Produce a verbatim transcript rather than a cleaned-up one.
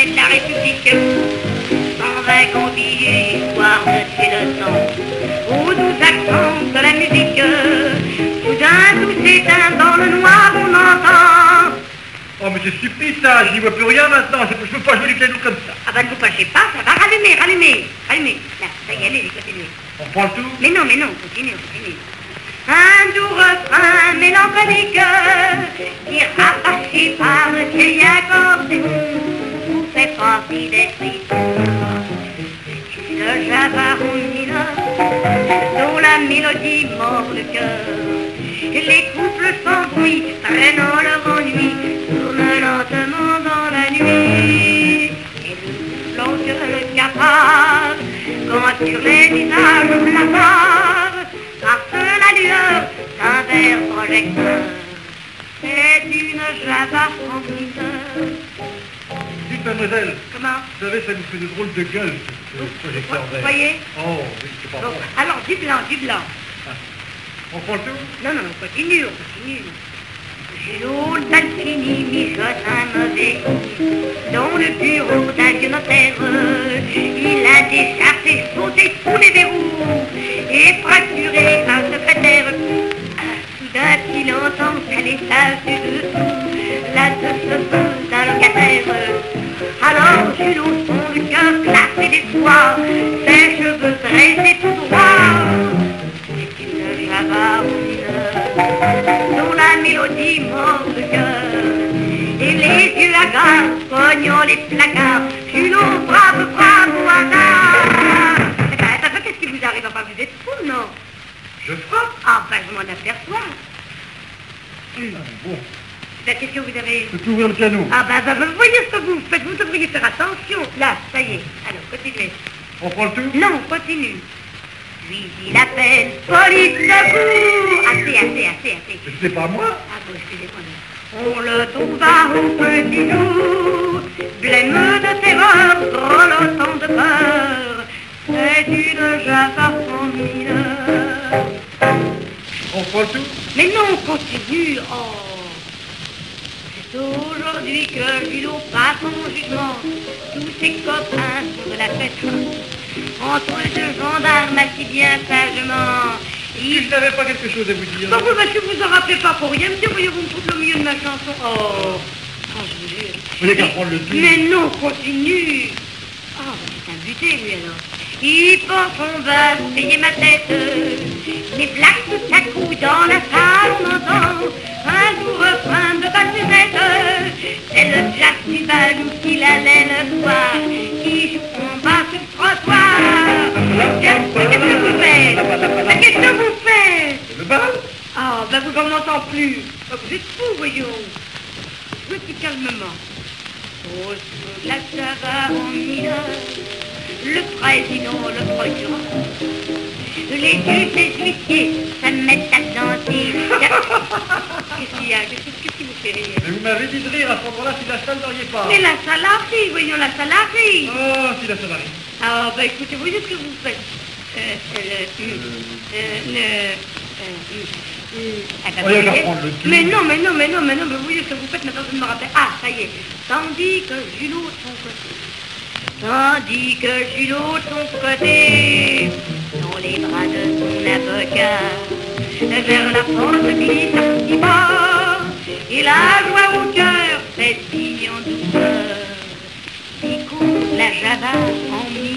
de la République. Sans un convié, histoire de tuer le temps, aux doux accents de la musique. Soudain tout s'éteint dans le noir, on entend. Oh mais c'est stupide ça, je n'y vois plus rien maintenant, je ne peux pas jouer du piano comme ça. Ah bah ne vous fâchez pas, ça va, rallumer, rallumer, rallumer. Là, ça y est, allez, continuez. On prend le tout? Mais non, mais non, continue, continue. Un doux refrain mélancolique qui rattaché par le vieil accordéon vous fait partie des frissons. Le javaron mineur dont la mélodie mord le cœur. Les couples sans bruit traînant leur ennui tournent lentement dans la nuit. Et le blanc que le cafard quand sur les visages blafards passe la lueur d'un verre projecteur. C'est une java en mineur. Dites mademoiselle. Comment? Vous savez, ça nous fait de drôles de gueule, ce projecteur vert. Vous voyez? Oh, oui, c'est pas Bon, bon. alors, du blanc, du blanc. Ah. On prend le tout? Non, non, on continue, on continue. Jules d'Alfini mijote un mauvais coup dans le bureau d'un vieux notaire. Il a déchargé, sauté tous les verrous et fracturé un secrétaire. Soudain qu'il entend caler sa vue dessous la de cheveux d'un locataire. Alors Jules au fond du cœur glacé d'espoir, ses cheveux dressés tout droit. C'est une java au mineur dont la mélodie mord le cœur. Et les yeux hagards pognant les placards, Jules brave, brave au hasard. Eh ben, attends, qu'est-ce qui vous arrive? Enfin, vous êtes fou, non? Je frappe? Ah, ben, je m'en aperçois. Hum. Ah, bon. Ben, qu'est-ce que vous avez? Je peux ouvrir le piano. Ah, ben, ben, vous voyez ce que vous faites, vous devriez faire attention. Là, ça y est. Alors, continuez. On prend le tout? Non, continue. Puis il appelle police secours. Assez, assez, assez, assez. C'est pas moi. Ah bon, excusez-moi. On le trouva au petit jour, blême de terreur, grelottant de peur. C'est une java en mineur. On prend le tout? Mais non, continue. Oh. C'est aujourd'hui que Julot passe en jugement. Tous ses copains sont de la fête. Entre deux gendarmes assis bien sagement. Si je n'avais pas quelque chose à vous dire. Bah oui, parce que vous en rappelez pas pour rien. Me débrouillez-vous me foutre au milieu de ma chanson. Oh, oh je vous jure. Vous n'avez qu'à prendre le tout. Mais non, continue. Oh, c'est un buté, lui, alors. Il pense qu'on va payer ma tête. Les blagues tout à coup dans la salle, on entend un doux refrain de bassette. C'est le jazz du balou qu'il allait le soir, qui joue en bas sur le trottoir. Qu'est-ce que vous faites? Qu'est-ce que vous faites? Le bal? Ah, ben vous n'en entendez plus. Oh, vous êtes fous, voyons. Jouez plus calmement. Oh, la java en mineur, le président, le procureur, les juges, les huissiers, ça me met à danser. Qu'est-ce qu'il y a? Qu'est-ce qui vous fait rire? Mais vous m'avez dit de rire à ce moment-là si la salle n'auriez pas. Mais la salle arrive, voyons, la salle arrive. Oh, si la salle arrive. Ah, ben écoutez, vous voyez ce que vous faites. Euh, le... Euh, le... Euh, euh, ah, ben, Voyons, vous voyez. prendre le tout. Mais non, mais non, mais non, mais non, mais vous voyez ce que vous faites, maintenant je me rappelle. Ah, ça y est. Tandis que Julot de son côté, tandis que Julot de son côté, dans les bras de son avocat, vers la porte glisse un petit bord, et la joie au cœur fait signe en douceur, qui court la java en